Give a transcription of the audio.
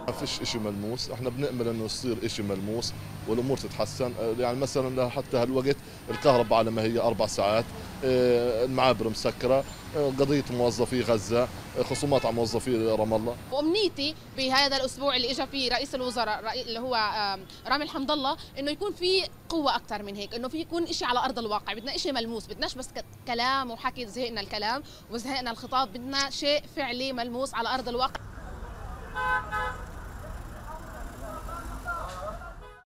ما فيش شيء ملموس، احنا بنأمل انه يصير شيء ملموس والامور تتحسن. يعني مثلا حتى هالوقت الكهرباء على ما هي 4 ساعات، المعابر مسكره، قضيه موظفي غزه، خصومات على موظفي رام الله. وامنيتي بهذا الاسبوع اللي اجى فيه رئيس الوزراء اللي هو رامي الحمد الله انه يكون في قوه اكثر من هيك، انه في يكون شيء على ارض الواقع. بدنا شيء ملموس، بدناش بس كلام وحكي، زهقنا الكلام وزهقنا الخطاب، بدنا شيء فعلي ملموس على ارض الواقع.